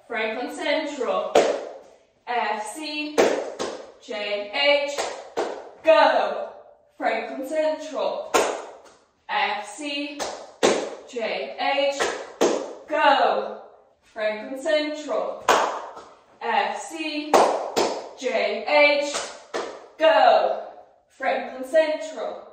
Franklin Central. F, C, J, H, go. Franklin Central. F, C, J, H, go. Franklin Central. F, C, J, H, go. Franklin Central.